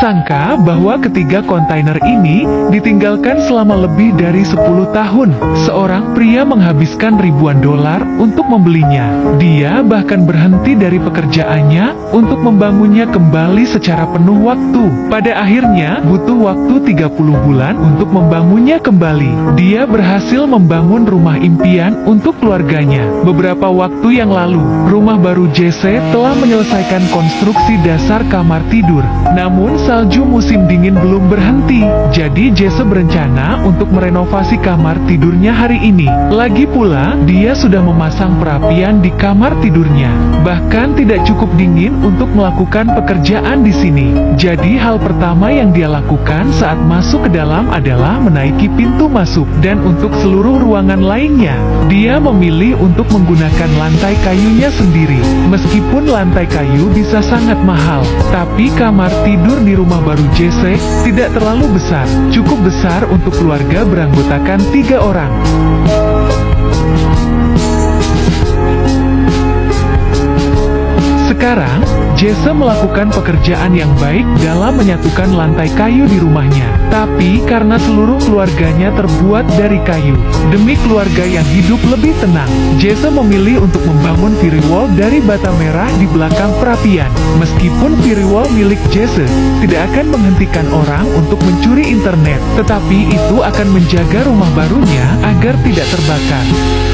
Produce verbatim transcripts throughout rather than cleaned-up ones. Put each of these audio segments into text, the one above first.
sangka bahwa ketiga kontainer ini ditinggalkan selama lebih dari sepuluh tahun. Seorang pria menghabiskan ribuan dolar untuk membelinya. Dia bahkan berhenti dari pekerjaannya untuk membangunnya kembali secara penuh waktu. Pada akhirnya, butuh waktu tiga puluh bulan untuk membangunnya kembali. Dia berhasil membangun rumah impian untuk keluarganya. Beberapa waktu yang lalu, rumah baru Jesse telah menyelesaikan konstruksi dasar kamar tidur. Namun salju musim dingin belum berhenti, jadi Jesse berencana untuk merenovasi kamar tidurnya hari ini. Lagi pula, dia sudah memasang perapian di kamar tidurnya. Bahkan tidak cukup dingin untuk melakukan pekerjaan di sini. Jadi hal pertama yang dia lakukan saat masuk ke dalam adalah menaiki pintu masuk. Dan untuk seluruh ruangan lainnya, dia memilih untuk menggunakan lantai kayunya sendiri. Meskipun lantai kayu bisa sangat mahal, tapi kamar tidur di rumah baru Jesse tidak terlalu besar. Cukup besar untuk keluarga beranggotakan tiga orang. Sekarang, Jesse melakukan pekerjaan yang baik dalam menyatukan lantai kayu di rumahnya. Tapi karena seluruh keluarganya terbuat dari kayu, demi keluarga yang hidup lebih tenang, Jesse memilih untuk membangun firewall dari bata merah di belakang perapian. Meskipun firewall milik Jesse tidak akan menghentikan orang untuk mencuri internet, tetapi itu akan menjaga rumah barunya agar tidak terbakar.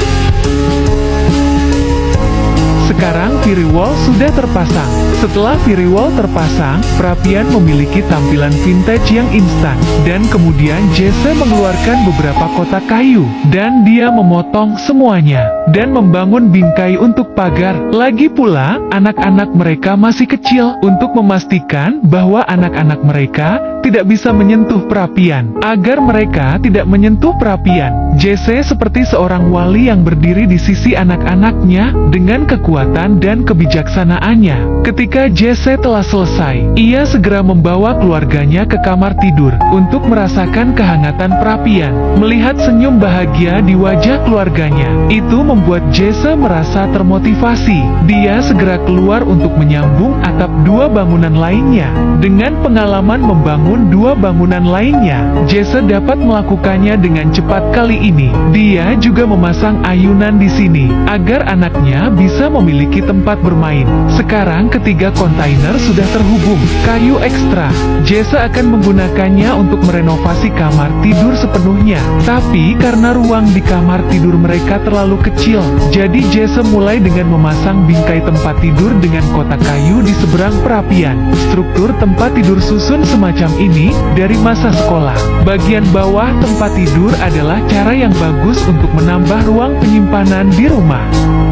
Sekarang firewall sudah terpasang. Setelah firewall terpasang, perapian memiliki tampilan vintage yang instan. Dan kemudian Jesse mengeluarkan beberapa kotak kayu, dan dia memotong semuanya, dan membangun bingkai untuk pagar. Lagi pula, anak-anak mereka masih kecil. Untuk memastikan bahwa anak-anak mereka tidak bisa menyentuh perapian. Agar mereka tidak menyentuh perapian, Jesse seperti seorang wali yang berdiri di sisi anak-anaknya dengan kekuatan dan kebijaksanaannya. Ketika Jesse telah selesai, ia segera membawa keluarganya ke kamar tidur untuk merasakan kehangatan perapian. Melihat senyum bahagia di wajah keluarganya, itu membuat Jesse merasa termotivasi. Dia segera keluar untuk menyambung atap dua bangunan lainnya. Dengan pengalaman membangun dua bangunan lainnya, Jesse dapat melakukannya dengan cepat. Kali ini, dia juga memasang ayunan di sini agar anaknya bisa memiliki tempat bermain. Sekarang ketiga kontainer sudah terhubung. Kayu ekstra, Jesse akan menggunakannya untuk merenovasi kamar tidur sepenuhnya. Tapi karena ruang di kamar tidur mereka terlalu kecil, jadi Jesse mulai dengan memasang bingkai tempat tidur dengan kotak kayu di seberang perapian. Struktur tempat tidur susun semacam ini dari masa sekolah. Bagian bawah tempat tidur adalah cara yang bagus untuk menambah ruang penyimpanan di rumah.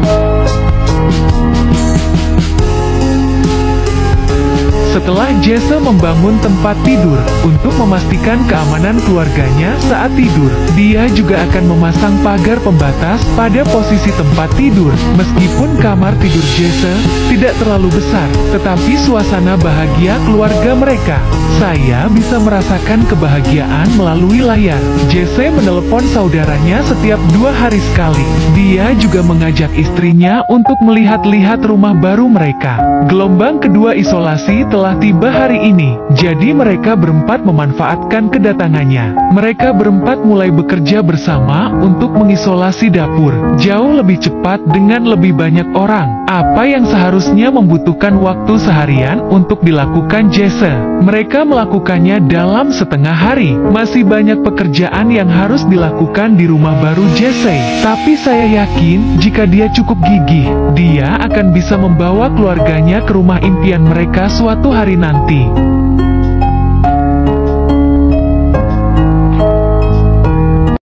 Setelah Jesse membangun tempat tidur untuk memastikan keamanan keluarganya saat tidur, dia juga akan memasang pagar pembatas pada posisi tempat tidur. Meskipun kamar tidur Jesse tidak terlalu besar, tetapi suasana bahagia keluarga mereka. Saya bisa merasakan kebahagiaan melalui layar. Jesse menelepon saudaranya setiap dua hari sekali. Dia juga mengajak istrinya untuk melihat-lihat rumah baru mereka. Gelombang kedua isolasi telah telah tiba hari ini, jadi mereka berempat memanfaatkan kedatangannya. Mereka berempat mulai bekerja bersama untuk mengisolasi dapur, jauh lebih cepat dengan lebih banyak orang. Apa yang seharusnya membutuhkan waktu seharian untuk dilakukan Jesse, mereka melakukannya dalam setengah hari. Masih banyak pekerjaan yang harus dilakukan di rumah baru Jesse, tapi saya yakin jika dia cukup gigih, dia akan bisa membawa keluarganya ke rumah impian mereka suatu hari nanti.